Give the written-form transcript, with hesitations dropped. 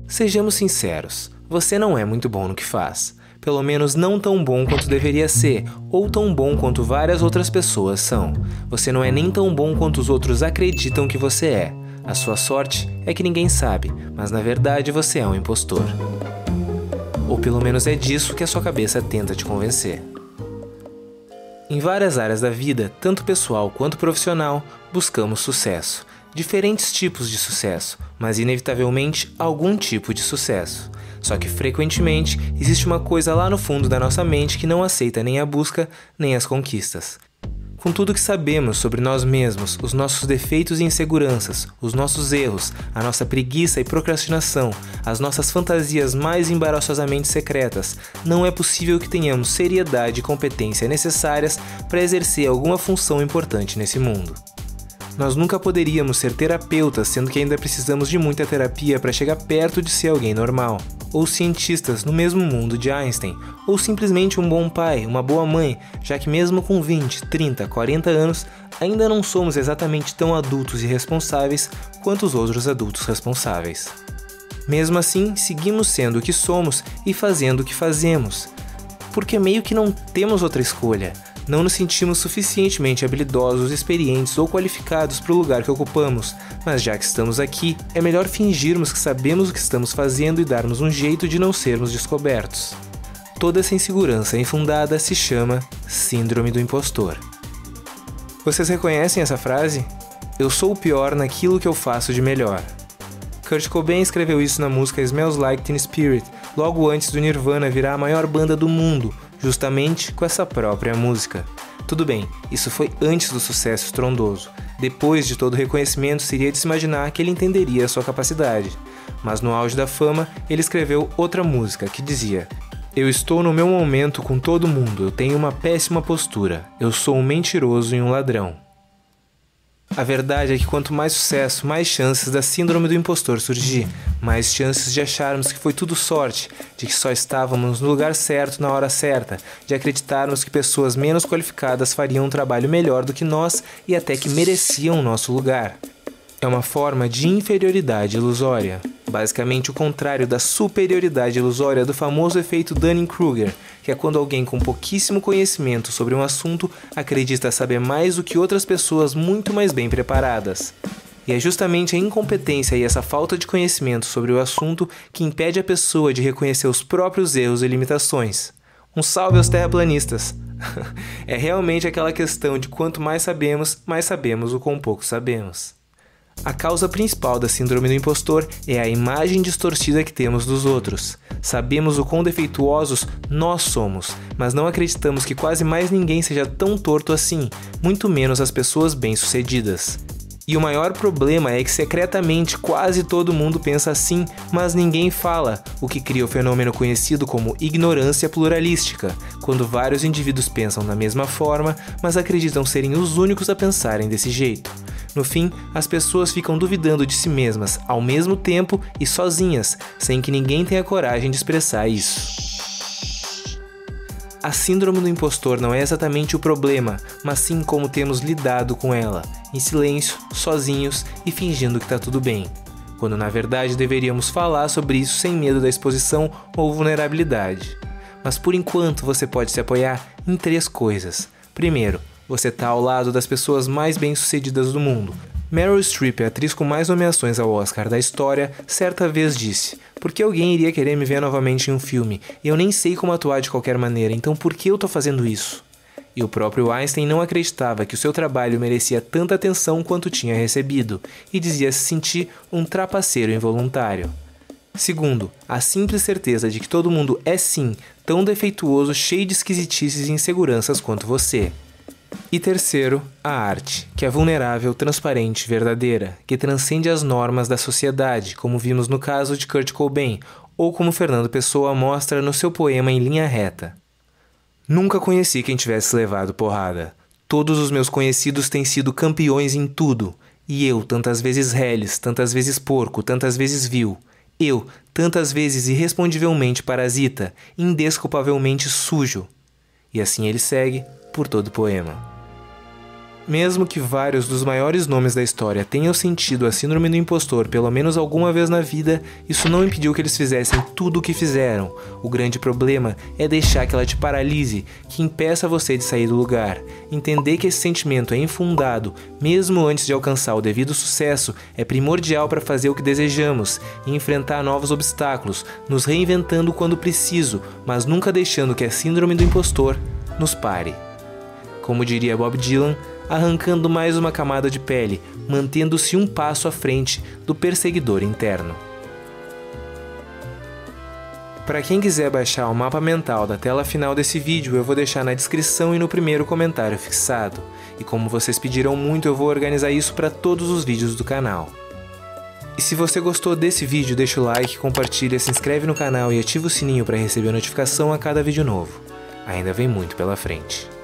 Sejamos sinceros, você não é muito bom no que faz. Pelo menos não tão bom quanto deveria ser, ou tão bom quanto várias outras pessoas são. Você não é nem tão bom quanto os outros acreditam que você é. A sua sorte é que ninguém sabe, mas na verdade você é um impostor. Ou pelo menos é disso que a sua cabeça tenta te convencer. Em várias áreas da vida, tanto pessoal quanto profissional, buscamos sucesso. Diferentes tipos de sucesso, mas inevitavelmente algum tipo de sucesso. Só que frequentemente existe uma coisa lá no fundo da nossa mente que não aceita nem a busca, nem as conquistas. Com tudo que sabemos sobre nós mesmos, os nossos defeitos e inseguranças, os nossos erros, a nossa preguiça e procrastinação, as nossas fantasias mais embaraçosamente secretas, não é possível que tenhamos seriedade e competência necessárias para exercer alguma função importante nesse mundo. Nós nunca poderíamos ser terapeutas, sendo que ainda precisamos de muita terapia para chegar perto de ser alguém normal. Ou cientistas no mesmo mundo de Einstein, ou simplesmente um bom pai, uma boa mãe, já que mesmo com 20, 30, 40 anos, ainda não somos exatamente tão adultos e responsáveis quanto os outros adultos responsáveis. Mesmo assim, seguimos sendo o que somos e fazendo o que fazemos, porque meio que não temos outra escolha. Não nos sentimos suficientemente habilidosos, experientes ou qualificados para o lugar que ocupamos, mas já que estamos aqui, é melhor fingirmos que sabemos o que estamos fazendo e darmos um jeito de não sermos descobertos. Toda essa insegurança infundada se chama Síndrome do Impostor. Vocês reconhecem essa frase? Eu sou o pior naquilo que eu faço de melhor. Kurt Cobain escreveu isso na música Smells Like Teen Spirit, logo antes do Nirvana virar a maior banda do mundo, justamente com essa própria música. Tudo bem, isso foi antes do sucesso estrondoso. Depois de todo o reconhecimento, seria de se imaginar que ele entenderia a sua capacidade. Mas no auge da fama, ele escreveu outra música que dizia: Eu estou no meu momento com todo mundo, eu tenho uma péssima postura, eu sou um mentiroso e um ladrão. A verdade é que quanto mais sucesso, mais chances da síndrome do impostor surgir, mais chances de acharmos que foi tudo sorte, de que só estávamos no lugar certo na hora certa, de acreditarmos que pessoas menos qualificadas fariam um trabalho melhor do que nós e até que mereciam o nosso lugar. É uma forma de inferioridade ilusória, basicamente o contrário da superioridade ilusória do famoso efeito Dunning-Kruger, que é quando alguém com pouquíssimo conhecimento sobre um assunto acredita saber mais do que outras pessoas muito mais bem preparadas. E é justamente a incompetência e essa falta de conhecimento sobre o assunto que impede a pessoa de reconhecer os próprios erros e limitações. Um salve aos terraplanistas! É realmente aquela questão de quanto mais sabemos o quão pouco sabemos. A causa principal da síndrome do impostor é a imagem distorcida que temos dos outros. Sabemos o quão defeituosos nós somos, mas não acreditamos que quase mais ninguém seja tão torto assim, muito menos as pessoas bem-sucedidas. E o maior problema é que secretamente quase todo mundo pensa assim, mas ninguém fala, o que cria o fenômeno conhecido como ignorância pluralística, quando vários indivíduos pensam da mesma forma, mas acreditam serem os únicos a pensarem desse jeito. No fim, as pessoas ficam duvidando de si mesmas ao mesmo tempo e sozinhas, sem que ninguém tenha coragem de expressar isso. A síndrome do impostor não é exatamente o problema, mas sim como temos lidado com ela, em silêncio, sozinhos e fingindo que está tudo bem, quando na verdade deveríamos falar sobre isso sem medo da exposição ou vulnerabilidade. Mas por enquanto você pode se apoiar em 3 coisas. Primeiro, você está ao lado das pessoas mais bem-sucedidas do mundo. Meryl Streep, a atriz com mais nomeações ao Oscar da história, certa vez disse: por que alguém iria querer me ver novamente em um filme? Eu nem sei como atuar de qualquer maneira, então por que eu tô fazendo isso? E o próprio Einstein não acreditava que o seu trabalho merecia tanta atenção quanto tinha recebido, e dizia se sentir um trapaceiro involuntário. Segundo, a simples certeza de que todo mundo é sim tão defeituoso, cheio de esquisitices e inseguranças quanto você. E terceiro, a arte, que é vulnerável, transparente, verdadeira, que transcende as normas da sociedade, como vimos no caso de Kurt Cobain, ou como Fernando Pessoa mostra no seu poema Em Linha Reta. Nunca conheci quem tivesse levado porrada. Todos os meus conhecidos têm sido campeões em tudo. E eu, tantas vezes reles, tantas vezes porco, tantas vezes vil. Eu, tantas vezes irrespondivelmente parasita, indesculpavelmente sujo. E assim ele segue por todo o poema. Mesmo que vários dos maiores nomes da história tenham sentido a síndrome do impostor pelo menos alguma vez na vida, isso não impediu que eles fizessem tudo o que fizeram. O grande problema é deixar que ela te paralise, que impeça você de sair do lugar. Entender que esse sentimento é infundado, mesmo antes de alcançar o devido sucesso, é primordial para fazer o que desejamos e enfrentar novos obstáculos, nos reinventando quando preciso, mas nunca deixando que a síndrome do impostor nos pare. Como diria Bob Dylan, arrancando mais uma camada de pele, mantendo-se um passo à frente do perseguidor interno. Para quem quiser baixar o mapa mental da tela final desse vídeo, eu vou deixar na descrição e no primeiro comentário fixado. E como vocês pediram muito, eu vou organizar isso para todos os vídeos do canal. E se você gostou desse vídeo, deixa o like, compartilha, se inscreve no canal e ativa o sininho para receber notificação a cada vídeo novo. Ainda vem muito pela frente.